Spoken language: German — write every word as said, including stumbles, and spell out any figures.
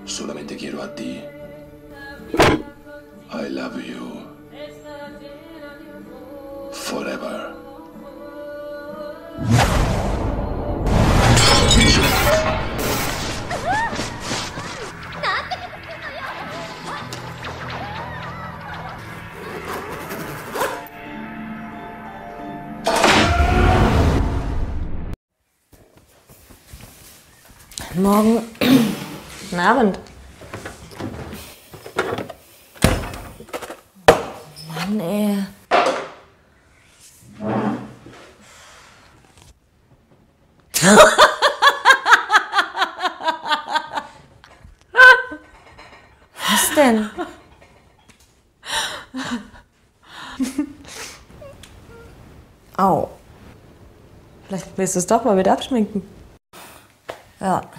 Solamente quiero a ti. I love you. Forever. Morgen. Guten Abend. Mann, ey. Was denn? Au. Vielleicht willst du es doch mal wieder abschminken. Ja.